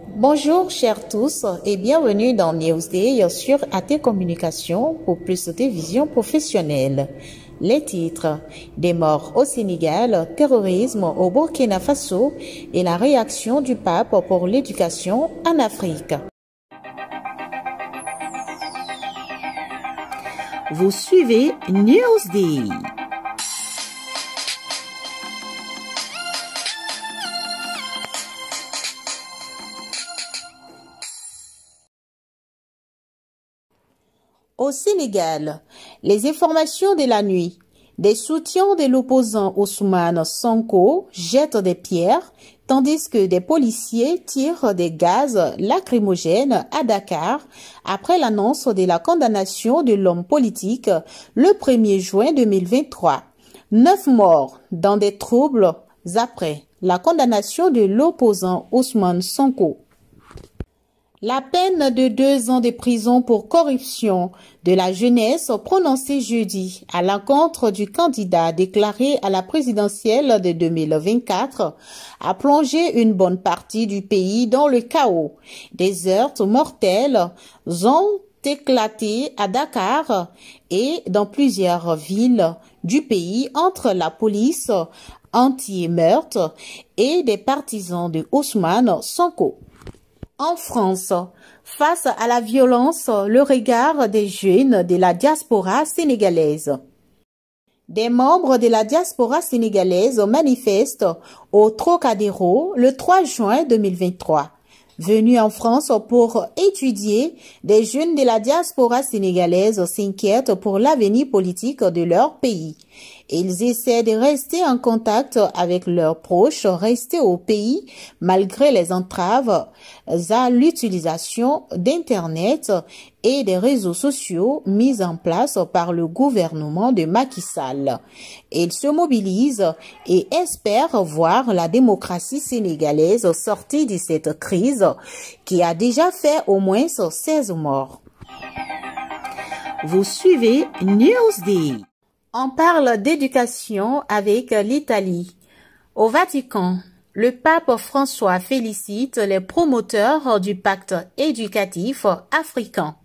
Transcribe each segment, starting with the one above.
Bonjour chers tous et bienvenue dans Newsday sur AT Communication pour plus de vision professionnelle. Les titres: des morts au Sénégal, terrorisme au Burkina Faso et la réaction du pape pour l'éducation en Afrique. Vous suivez Newsday. Au Sénégal, les informations de la nuit. Des soutiens de l'opposant Ousmane Sonko jettent des pierres, tandis que des policiers tirent des gaz lacrymogènes à Dakar après l'annonce de la condamnation de l'homme politique le 1er juin 2023. 9 morts dans des troubles après la condamnation de l'opposant Ousmane Sonko. La peine de 2 ans de prison pour corruption de la jeunesse prononcée jeudi à l'encontre du candidat déclaré à la présidentielle de 2024 a plongé une bonne partie du pays dans le chaos. Des heurts mortels ont éclaté à Dakar et dans plusieurs villes du pays entre la police anti-meurtre et des partisans de Ousmane Sonko. En France, face à la violence, le regard des jeunes de la diaspora sénégalaise. Des membres de la diaspora sénégalaise manifestent au Trocadéro le 3 juin 2023. Venus en France pour étudier, des jeunes de la diaspora sénégalaise s'inquiètent pour l'avenir politique de leur pays. Ils essaient de rester en contact avec leurs proches restés au pays malgré les entraves à l'utilisation d'Internet et des réseaux sociaux mis en place par le gouvernement de Macky Sall. Ils se mobilisent et espèrent voir la démocratie sénégalaise sortir de cette crise qui a déjà fait au moins 16 morts. Vous suivez Newsday. On parle d'éducation avec l'Italie. Au Vatican, le pape François félicite les promoteurs du pacte éducatif africain.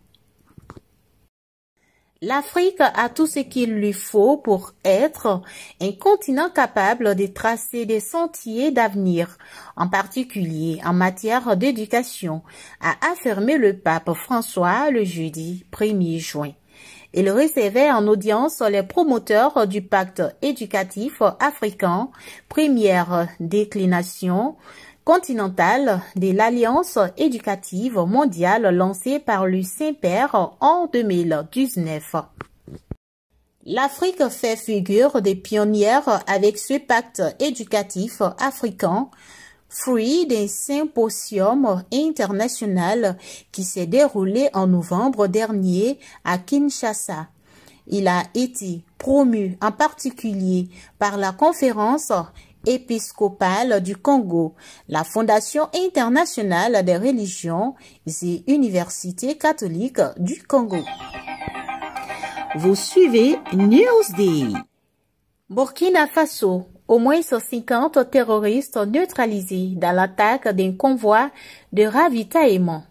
L'Afrique a tout ce qu'il lui faut pour être un continent capable de tracer des sentiers d'avenir, en particulier en matière d'éducation, a affirmé le pape François le jeudi 1er juin. Il recevait en audience les promoteurs du pacte éducatif africain, première déclination continentale de l'Alliance éducative mondiale lancée par le Saint-Père en 2019. L'Afrique fait figure de pionnière avec ce pacte éducatif africain, fruit d'un symposium international qui s'est déroulé en novembre dernier à Kinshasa. Il a été promu en particulier par la Conférence épiscopale du Congo, la Fondation internationale des religions et universités catholiques du Congo. Vous suivez Newsday. Burkina Faso. Au moins 50 terroristes neutralisés dans l'attaque d'un convoi de ravitaillement.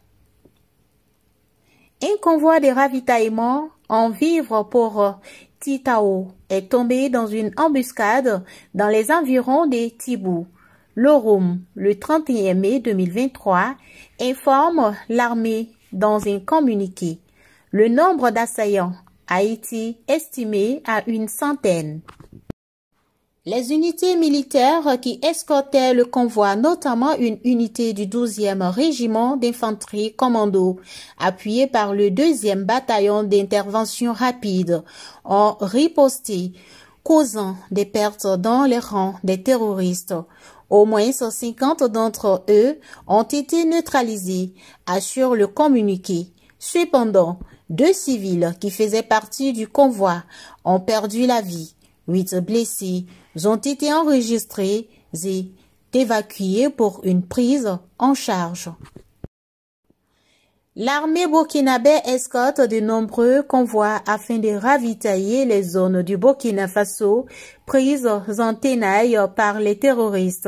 Un convoi de ravitaillement en vivres pour Titao est tombé dans une embuscade dans les environs de Tibou. L'ORUM, le 31 mai 2023, informe l'armée dans un communiqué. Le nombre d'assaillants a été estimé à une centaine. Les unités militaires qui escortaient le convoi, notamment une unité du 12e régiment d'infanterie commando, appuyée par le 2e bataillon d'intervention rapide, ont riposté, causant des pertes dans les rangs des terroristes. Au moins 50 d'entre eux ont été neutralisés, assure le communiqué. Cependant, 2 civils qui faisaient partie du convoi ont perdu la vie. 8 blessés ont été enregistrés et évacués pour une prise en charge. L'armée burkinabé escorte de nombreux convois afin de ravitailler les zones du Burkina Faso prises en tenaille par les terroristes.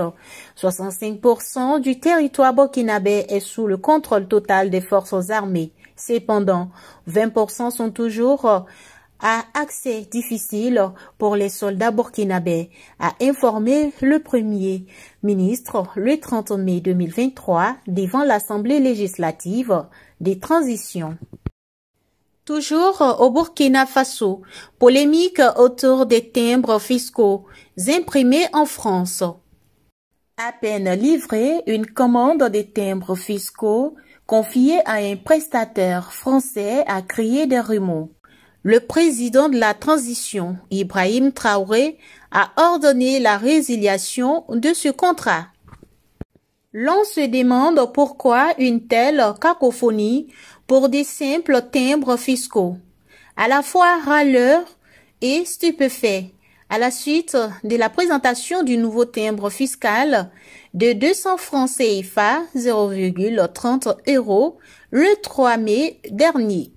65% du territoire burkinabé est sous le contrôle total des forces armées. Cependant, 20% sont toujours à accès difficile pour les soldats burkinabés, a informé le Premier ministre le 30 mai 2023 devant l'Assemblée législative des transitions. Toujours au Burkina Faso, polémique autour des timbres fiscaux imprimés en France. À peine livrée, une commande de timbres fiscaux confiée à un prestataire français a créé des remous. Le président de la transition, Ibrahim Traoré, a ordonné la résiliation de ce contrat. L'on se demande pourquoi une telle cacophonie pour des simples timbres fiscaux, à la fois râleurs et stupéfaits, à la suite de la présentation du nouveau timbre fiscal de 200 francs CFA 0,30 € le 3 mai dernier.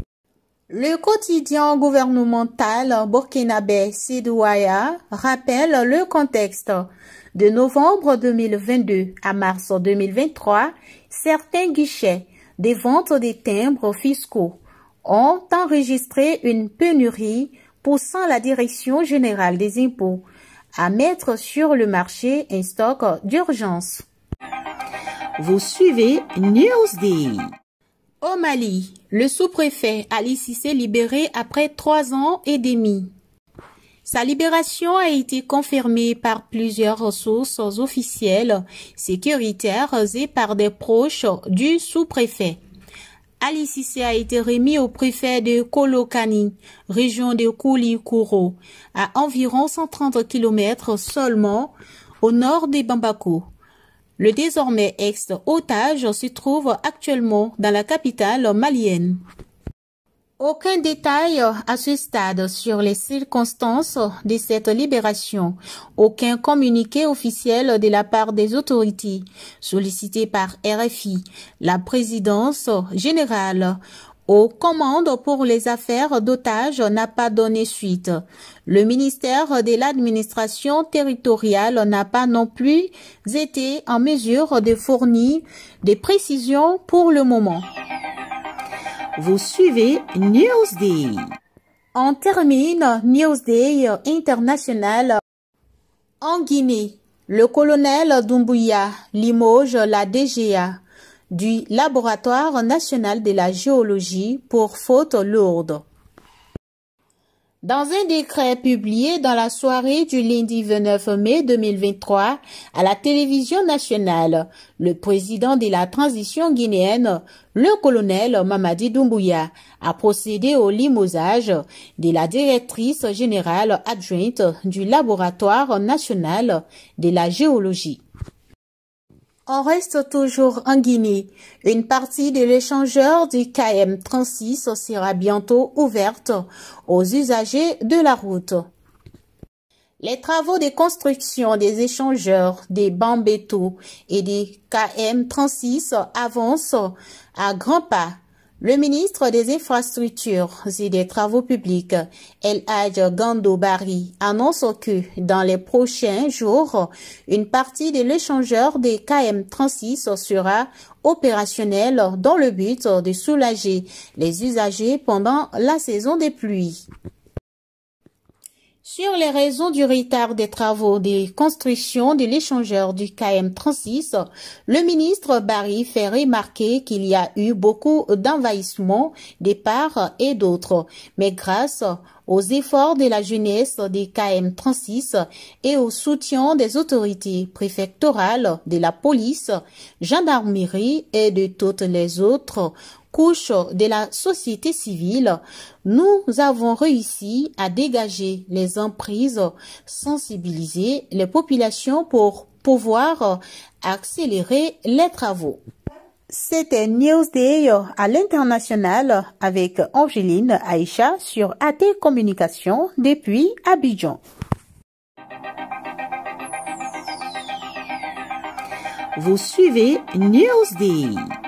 Le quotidien gouvernemental burkinabé Sidouaya rappelle le contexte. De novembre 2022 à mars 2023, certains guichets des ventes des timbres fiscaux ont enregistré une pénurie poussant la Direction générale des impôts à mettre sur le marché un stock d'urgence. Vous suivez Newsday. Au Mali, le sous-préfet Ali Cissé libéré après 3 ans et demi. Sa libération a été confirmée par plusieurs sources officielles, sécuritaires et par des proches du sous-préfet. Ali Cissé a été remis au préfet de Kolokani, région de Koulikoro, à environ 130 km seulement au nord de Bamako. Le désormais ex-otage se trouve actuellement dans la capitale malienne. Aucun détail à ce stade sur les circonstances de cette libération. Aucun communiqué officiel de la part des autorités sollicitées par RFI, la présidence générale aux commandes pour les affaires d'otages n'a pas donné suite. Le ministère de l'administration territoriale n'a pas non plus été en mesure de fournir des précisions pour le moment. Vous suivez Newsday. On termine Newsday international en Guinée. Le colonel Doumbouya limoge la DGA du Laboratoire national de la géologie pour faute lourde. Dans un décret publié dans la soirée du lundi 29 mai 2023 à la télévision nationale, le président de la transition guinéenne, le colonel Mamadi Doumbouya, a procédé au limogeage de la directrice générale adjointe du Laboratoire national de la géologie. On reste toujours en Guinée. Une partie de l'échangeur du KM36 sera bientôt ouverte aux usagers de la route. Les travaux de construction des échangeurs des Bambeto et des KM36 avancent à grands pas. Le ministre des Infrastructures et des Travaux publics, El Hadj Gando Barry, annonce que dans les prochains jours, une partie de l'échangeur des KM36 sera opérationnelle dans le but de soulager les usagers pendant la saison des pluies. Sur les raisons du retard des travaux de construction de l'échangeur du KM36, le ministre Barry fait remarquer qu'il y a eu beaucoup d'envahissements des parts et d'autres, mais grâce aux efforts de la jeunesse des KM36 et au soutien des autorités préfectorales, de la police, gendarmerie et de toutes les autres couches de la société civile, nous avons réussi à dégager les emprises, sensibiliser les populations pour pouvoir accélérer les travaux. C'était Newsday à l'international avec Angeline Aïcha sur AT Communication depuis Abidjan. Vous suivez Newsday.